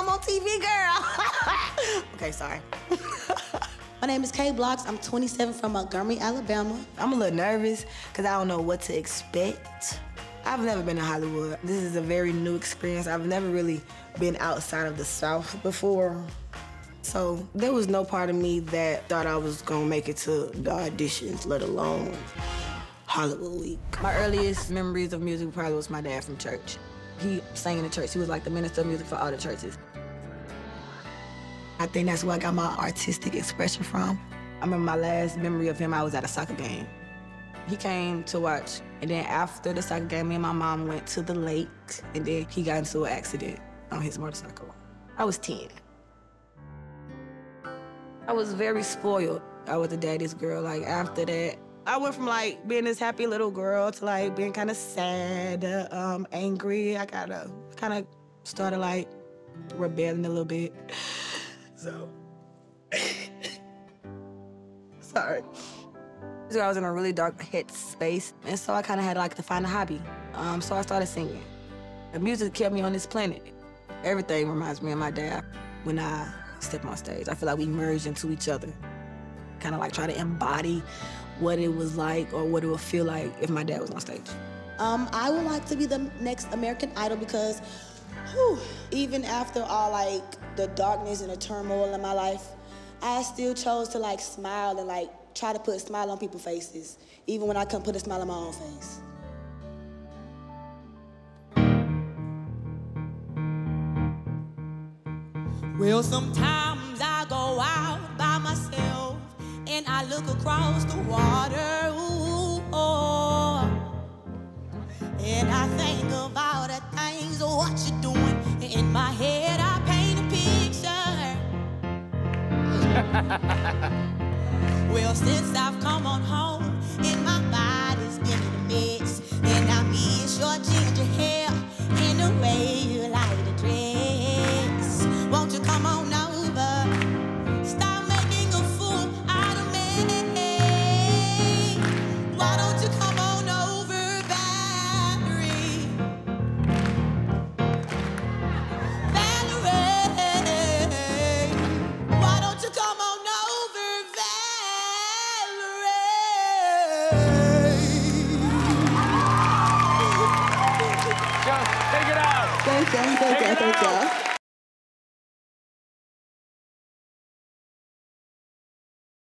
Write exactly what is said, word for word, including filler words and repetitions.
I'm on T V, girl. Okay, sorry. My name is KBlocks. I'm twenty-seven from Montgomery, Alabama. I'm a little nervous because I don't know what to expect. I've never been to Hollywood. This is a very new experience. I've never really been outside of the South before. So there was no part of me that thought I was gonna make it to the auditions, let alone Hollywood week. My earliest memories of music probably was my dad from church. He sang in the church. He was like the minister of music for all the churches. I think that's where I got my artistic expression from. I remember my last memory of him, I was at a soccer game. He came to watch, and then after the soccer game, me and my mom went to the lake, and then he got into an accident on his motorcycle. I was ten. I was very spoiled. I was a daddy's girl. Like, after that, I went from, like, being this happy little girl to, like, being kind of sad, uh, um, angry. I kind of kind of started, like, rebelling a little bit. So, sorry. So I was in a really dark head space, and so I kind of had like to find a hobby. Um, so I started singing. The music kept me on this planet. Everything reminds me of my dad when I step on stage. I feel like we merged into each other. Kind of like try to embody what it was like or what it would feel like if my dad was on stage. Um, I would like to be the next American Idol because whew, even after all like the darkness and the turmoil in my life, I still chose to like smile and like try to put a smile on people's faces, even when I couldn't put a smile on my own face. Well, sometimes I go out by myself and I look across the water, ooh, oh, and I think of all the things, what you're doing. In my head, I paint a picture. Well, since I've come on home,